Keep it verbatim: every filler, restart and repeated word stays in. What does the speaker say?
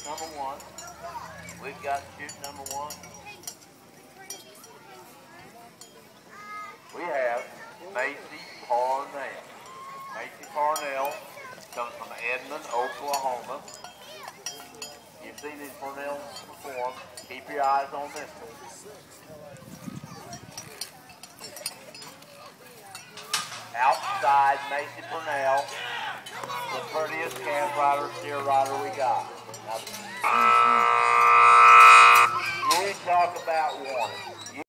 number one. We've got chute number one. We have Macy Parnell. Macy Parnell comes from Edmond, Oklahoma. You've seen these Parnells perform. Keep your eyes on this one. Outside Macy Parnell, the prettiest calf rider, steer rider we got. Now, you talk about warning.